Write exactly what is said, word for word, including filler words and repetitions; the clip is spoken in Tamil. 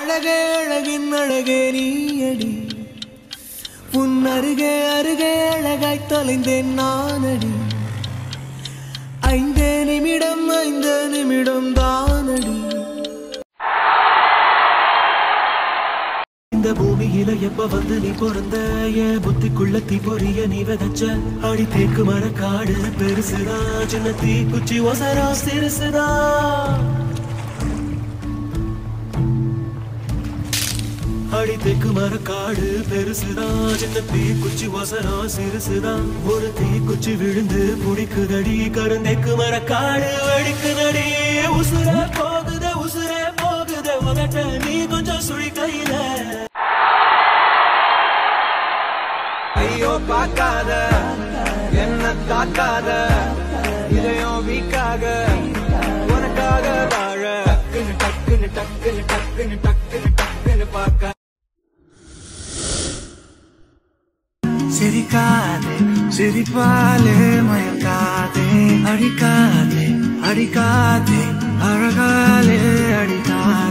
அழகே அழகின் அழகே நீயடி உன் அருகே அருகே அழகாய் தொலைந்தேன் நானடி ஐந்தே நிமிடம் ஐந்து நிமிடம் தானடி இந்த பூமியில எப்ப வந்து நீ பிறந்த என் புத்திக்குள்ள தீ பொறிய நீ விதைச்ச அடி தேக்கு மரக்காடு பெருசுதா சின்ன தீ குச்சி ஒசரா சிறுசுதா அடி தேக்கு மரக்காடு பெருசுதா சின்ன தீ குச்சி ஒசரா சிறுசுதா ஒரு தீ குச்சி விழுந்து புடிக்குதடி கருந்தேக்கு மரக்காடு வெடிக்குதடி உசுர போகுத உசுரே போகுத உதட்ட நீ கொஞ்சம் சுழி கையில ஐயோ பார்க்காத என்ன தாக்காத இதயம் வீக்காக உனக்காக வாழ டக்குன்னு டக்குன்னு டக்குன்னு டக்குன்னு டக்குன்னு டக்குன்னு பார்க்க சிரிக்காதே சிரிப்பாலே மயக்காதே அடிக்காதே அடிக்காதே அழகாலே அடிக்காதே